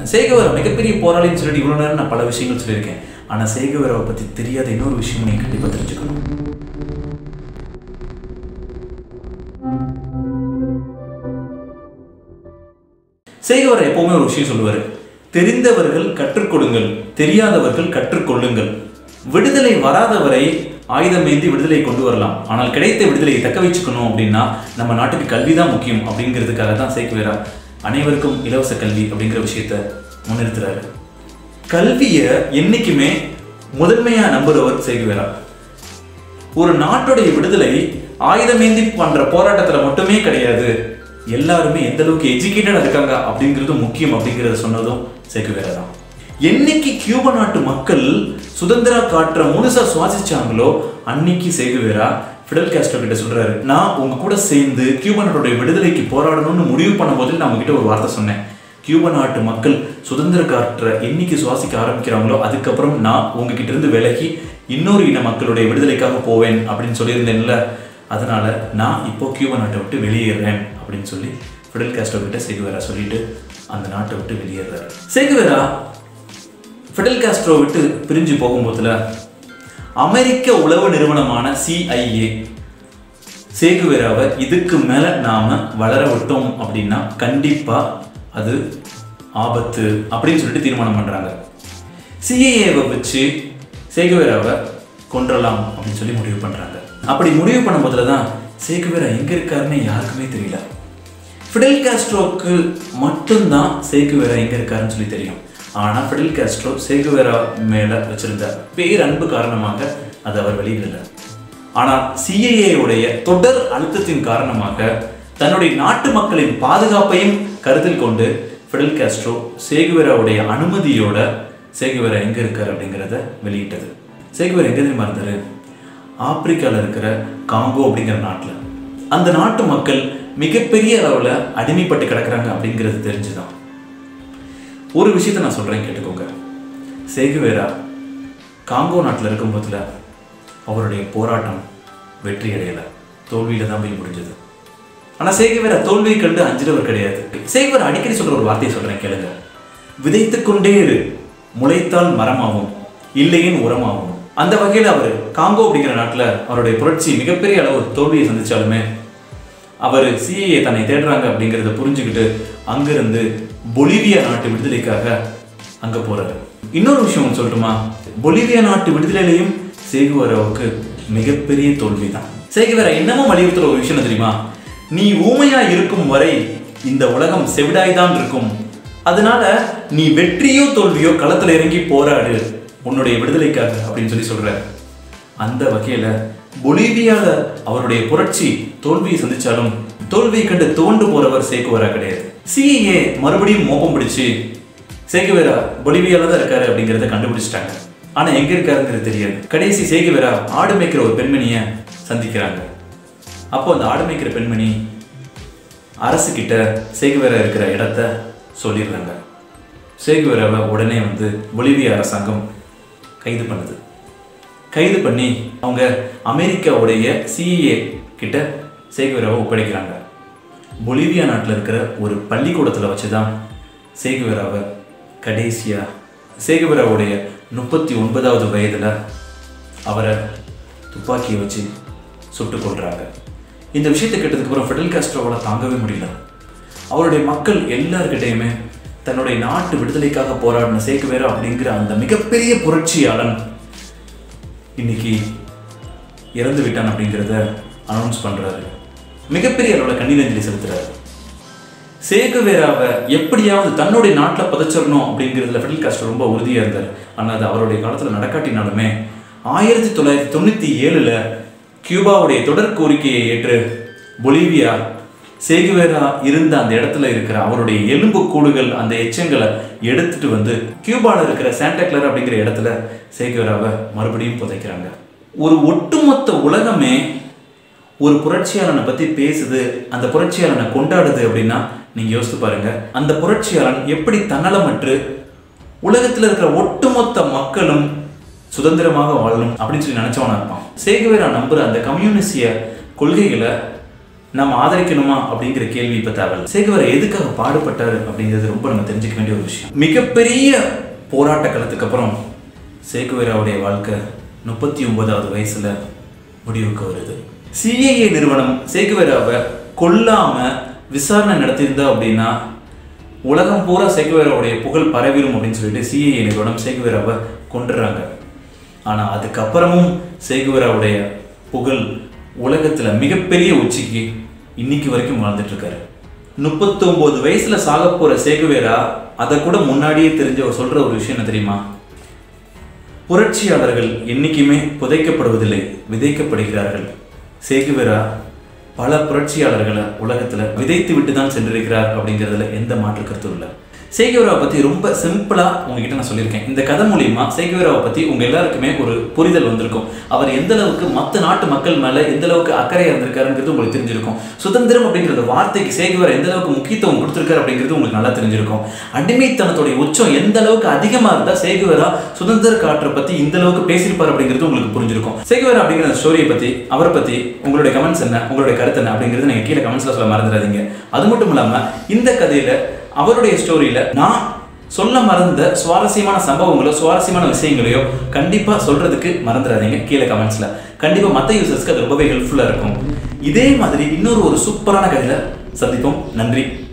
சேகுவேரா மிகப்பெரிய போராளின்னு சொல்லிட்டு இவ்வளவு நேரம் நான் பல விஷயங்கள் சொல்லியிருக்கேன். ஆனா சேகுவேராவை பத்தி தெரியாத இன்னொரு விஷயம் நீங்க கண்டிப்பா தெரிஞ்சுக்கணும். சேகுவேரா எப்பவுமே ஒரு விஷயம் சொல்லுவாரு, தெரிந்தவர்கள் கற்றுக் கொடுங்கள், தெரியாதவர்கள் கற்றுக்கொள்ளுங்கள். விடுதலை வராதவரை ஆயுதம் ஏந்தி விடுதலை கொண்டு வரலாம், ஆனால் கிடைத்த விடுதலையை தக்க வச்சுக்கணும் அப்படின்னா நம்ம நாட்டுக்கு கல்விதான் முக்கியம் அப்படிங்கிறதுக்காக தான் சேகுவேரா அனைவருக்கும் இலவச கல்வி அப்படிங்கிற விஷயத்த முன்னிறுத்துறாரு. கல்வியை என்னைக்குமே முதன்மையா நம்புறவர் சேகுவேரா. ஒரு நாட்டுடைய விடுதலை ஆயுதமேந்தி பண்ற போராட்டத்துல மட்டுமே கிடையாது, எல்லாருமே எந்த அளவுக்கு எஜுகேட்டடா இருக்காங்க அப்படிங்கிறது முக்கியம் அப்படிங்கிறத சொன்னதும் சேகுவேரா தான். என்னைக்கு கியூபா நாட்டு மக்கள் சுதந்திர காற்ற முழுசா சுவாசிச்சாங்களோ அன்னைக்கு சேகுவேரா ஃபிடல் காஸ்ட்ரோ கிட்ட சொல்றாரு, நான் உங்க கூட சேர்ந்து கியூபா நாட்டுடைய விடுதலைக்கு போராடணும்னு முடிவு பண்ணும்போது நான் உங்ககிட்ட ஒரு வார்த்தை சொன்னேன், கியூபா நாட்டு மக்கள் சுதந்திர காற்ற என்னைக்கு சுவாசிக்க ஆரம்பிக்கிறாங்களோ அதுக்கப்புறம் நான் உங்ககிட்ட இருந்து விலகி இன்னொரு இன மக்களுடைய விடுதலைக்காக போவேன் அப்படின்னு சொல்லியிருந்தேன்ல, அதனால நான் இப்போ கியூபா நாட்டை விட்டு வெளியேறேன் அப்படின்னு சொல்லி ஃபிடல் காஸ்ட்ரோ கிட்ட சேகுவேரா சொல்லிட்டு அந்த நாட்டை விட்டு வெளியேறாரு. சேகுவேரா ஃபிடல் காஸ்ட்ரோ விட்டு பிரிஞ்சு போகும்போதுல அமெரிக்க உளவு நிறுவனமான CIA சேகுவேராவை இதுக்கு மேல நாம வளர விட்டோம் அப்படின்னா கண்டிப்பா அது ஆபத்து அப்படின்னு சொல்லிட்டு தீர்மானம் பண்றாங்க. CIA-வை வச்சு சேகுவேராவை கொன்றலாம் அப்படின்னு சொல்லி முடிவு பண்றாங்க. அப்படி முடிவு பண்ணும் போதுல தான் சேகுவேரா எங்க இருக்காருன்னு யாருக்குமே தெரியல. ஃபிடல் காஸ்ட்ரோக்கு மட்டும்தான் சேகுவேரா எங்க இருக்காருன்னு சொல்லி தெரியும். ஆனா ஃபிடல் காஸ்ட்ரோ சேகுவேரா மேல வச்சிருந்த பேரன்பு காரணமாக அதை அவர் வெளியிடல. ஆனால் CIA-உடைய தொடர் அழுத்தத்தின் காரணமாக தன்னுடைய நாட்டு மக்களின் பாதுகாப்பையும் கருத்தில் கொண்டு ஃபிடல் காஸ்ட்ரோ சேகுவேராவுடைய அனுமதியோட சேகுவேரா எங்க இருக்காரு அப்படிங்கிறத வெளியிட்டது. சேகுவேரா எங்க தெரியுமா இருந்தாரு? ஆப்பிரிக்கால இருக்கிற காங்கோ அப்படிங்கிற நாட்டில். அந்த நாட்டு மக்கள் மிகப்பெரிய அளவுல அடிமைப்பட்டு கிடக்குறாங்க அப்படிங்கிறது தெரிஞ்சுதான். ஒரு விஷயத்த நான் சொல்றேன், கேட்டுக்கோங்க. சேகுவேரா காங்கோ நாட்டில் இருக்கும் போதுல அவருடைய போராட்டம் வெற்றி அடையல, தோல்வியில தான் போய் முடிஞ்சது. ஆனா சேகுவேரா தோல்வியை கண்டு அஞ்சிடவர் கிடையாது. சேகுவேரா அடிக்கடி சொல்ற ஒரு வார்த்தையை சொல்றேன், கேளுங்க. விதைத்துக் கொண்டே இரு, முளைத்தால் மரமாகும், இல்லையின் உரமாகும். அந்த வகையில் அவர் காங்கோ அப்படிங்கிற நாட்டில் அவருடைய புரட்சி மிகப்பெரிய அளவு தோல்வியை சந்திச்சாலுமே அவர் CIA தன்னை தேடுறாங்க அப்படிங்கிறத புரிஞ்சுக்கிட்டு அங்கிருந்து பொலிவியா நாட்டு விடுதலைக்காக அங்க போறாரு. இன்னொரு விஷயம் சொல்லட்டுமா? பொலிவியா நாட்டு விடுதலையிலையும் சேகுவேராவுக்கு மிகப்பெரிய தோல்வி தான். சேகுவேரா என்னமோ வலியுறுத்துற ஒரு விஷயம் தெரியுமா? நீ ஊமையா இருக்கும் வரை இந்த உலகம் செவிடாய் தான் இருக்கும், அதனால நீ வெற்றியோ தோல்வியோ களத்துல இறங்கி போராடு உன்னுடைய விடுதலைக்காக அப்படின்னு சொல்லி சொல்ற. அந்த வகையில பொலிவியால அவருடைய புரட்சி தோல்வியை சந்திச்சாலும் தோல்வியை கண்டு தோண்டு போறவர் சேகுவேரா கிடையாது. CIA மறுபடியும் மோப்பம் பிடிச்சு சேகுவேரா பொலிவியால தான் இருக்காரு அப்படிங்கிறத கண்டுபிடிச்சிட்டாங்க. ஆனா எங்க இருக்காருங்கிறது தெரியாது. கடைசி சேகுவேரா ஆடு மேய்க்கிற ஒரு பெண்மணியை சந்திக்கிறாங்க. அப்போ அந்த ஆடு மேய்க்கிற பெண்மணி அரசு கிட்ட சேகுவேரா இருக்கிற இடத்த சொல்லிடுறாங்க. சேகுவேராவை உடனே பொலிவியா அரசாங்கம் கைது பண்ணுது. கைது பண்ணி அவங்க அமெரிக்காவுடைய CIA கிட்ட சேகுவேராவை ஒப்படைக்கிறாங்க. பொலிவியா நாட்டில் இருக்கிற ஒரு பள்ளிக்கூடத்தில் வச்சு தான் சேகுவேராவை கடைசியா சேகுவேராவுடைய 39வது வயதில் அவரை துப்பாக்கியை வச்சு சுட்டு கொள்றாங்க. இந்த விஷயத்தை கேட்டதுக்கு அப்புறம் ஃபிடல் காஸ்ட்ரோவால தாங்கவே முடியல. அவருடைய மக்கள் எல்லார்கிட்டையுமே தன்னுடைய நாட்டு விடுதலைக்காக போராடின சேகுவேரா அப்படிங்கிற அந்த மிகப்பெரிய புரட்சியாளன் இன்னைக்கு இறந்து விட்டான் அப்படிங்கிறத அனௌன்ஸ் பண்றாரு. மிகப்பெரிய அளவில் கண்ணீரஞ்சலி செலுத்துறாரு. சேகுவேராவை எப்படியாவது தன்னுடைய நாட்டில் புதைச்சிடணும் அப்படிங்கிறதுல ஃபிடல் காஸ்ட்ரோ ரொம்ப உறுதியாக இருந்தார். ஆனால் அது அவருடைய காலத்தில் நடக்காட்டினாலுமே 1997 கியூபாவுடைய தொடர் கோரிக்கையை ஏற்று பொலிவியா சேகுவேரா இருந்த அந்த இடத்துல இருக்கிற அவருடைய எலும்பு கூடுகள் அந்த எச்சங்களை எடுத்துட்டு கியூபால இருக்கிற சாண்டா கிளாரா அப்படிங்கிற இடத்துல சேகுவேராவை மறுபடியும் புதைக்கிறாங்க. ஒரு ஒட்டுமொத்த உலகமே ஒரு புரட்சியாளனை பத்தி பேசுது, அந்த புரட்சியாளனை கொண்டாடுது அப்படின்னா நீங்க யோசித்து பாருங்க, அந்த புரட்சியாளன் எப்படி தன்னலமற்று உலகத்தில் இருக்கிற ஒட்டுமொத்த மக்களும் சுதந்திரமாக வாழணும் அப்படின்னு சொல்லி நினைச்சவனா இருப்பான். சேகுவேரா நம்புற அந்த கம்யூனிஸ்டிய கொள்கைகளை நம்ம ஆதரிக்கணுமா அப்படிங்கிற கேள்வி இப்ப தேவையில்லை. சேகுவேரா எதுக்காக பாடுபட்டாரு அப்படிங்கிறது ரொம்ப நம்ம தெரிஞ்சுக்க வேண்டிய ஒரு விஷயம். மிகப்பெரிய போராட்ட காலத்துக்கு அப்புறம் சேகுவேராவுடைய வாழ்க்கை 39வது வயசுல முடிவுக்கு வருது. சிஐஏ நிறுவனம் சேகுவேராவை கொல்லாம விசாரணை நடத்தியிருந்தா அப்படின்னா உலகம் பூரா சேகுவேராவுடைய புகழ் பரவிடும் அப்படின்னு சொல்லிட்டு சிஐஏ நிறுவனம் சேகுவேராவை கொண்டுறாங்க. ஆனா அதுக்கப்புறமும் சேகுவேராவுடைய புகழ் உலகத்துல மிகப்பெரிய உச்சிக்கு இன்னைக்கு வரைக்கும் வாழ்ந்துட்டு இருக்காரு. 39 வயசுல சாக போற சேகுவேரா அதை கூட முன்னாடியே தெரிஞ்ச சொல்ற ஒரு விஷயம் என்ன தெரியுமா? புரட்சியாளர்கள் என்னைக்குமே புதைக்கப்படுவதில்லை, விதைக்கப்படுகிறார்கள். சேகுவேரா பல புரட்சியாளர்களை உலகத்துல விதைத்து விட்டு தான் சென்றிருக்கிறார் அப்படிங்கிறதுல எந்த மாற்று கருத்தும் இல்லை. சேகுவேராவை பத்தி ரொம்ப சிம்பிளா உங்ககிட்ட நான் சொல்லியிருக்கேன். இந்த கதை மூலியமா சேகுவேராவை பத்தி உங்க எல்லாருக்குமே ஒரு புரிதல் வந்திருக்கும். அவர் எந்த அளவுக்கு மற்ற நாட்டு மக்கள் மேல எந்த அளவுக்கு அக்கறையா இருந்திருக்காருங்கிறது உங்களுக்கு தெரிஞ்சிருக்கும். சுதந்திரம் அப்படிங்கிற வார்த்தைக்கு சேகுவேரா எந்த அளவுக்கு முக்கியத்துவம் கொடுத்திருக்காரு அப்படிங்கிறது உங்களுக்கு நல்லா தெரிஞ்சிருக்கும். அடிமைத்தனத்துடைய உச்சம் எந்த அளவுக்கு அதிகமா இருந்தா சேகுவேரா சுதந்திர காற்றை பத்தி இந்த அளவுக்கு பேசியிருப்பார் அப்படிங்கிறது உங்களுக்கு புரிஞ்சிருக்கும். சேகுவேரா அப்படிங்கிற ஸ்டோரியை பத்தி, அவரை பத்தி உங்களுடைய கமெண்ட்ஸ் என்ன, உங்களுடைய கருத்து என்ன அப்படிங்கிறது நீங்க கீழே கமெண்ட்ஸ்ல சொல்ல மறந்துடாதீங்க. அது மட்டும் இல்லாம இந்த கதையில அவருடைய ஸ்டோரியில நான் சொல்ல மறந்த சுவாரஸ்யமான சம்பவங்களோ சுவாரஸ்யமான விஷயங்களையோ கண்டிப்பா சொல்றதுக்கு மறந்துடாதீங்க கீழே கமெண்ட்ஸ்ல. கண்டிப்பா மற்ற யூசர்ஸ்க்கு அது ரொம்பவே ஹெல்ப்ஃபுல்லா இருக்கும். இதே மாதிரி இன்னொரு சூப்பரான கதையில சந்திப்போம். நன்றி.